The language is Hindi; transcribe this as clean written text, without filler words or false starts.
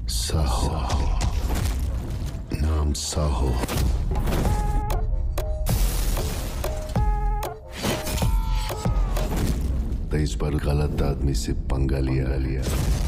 शाहो, नाम शाहो। तो इस बार गलत आदमी से पंगा लिया।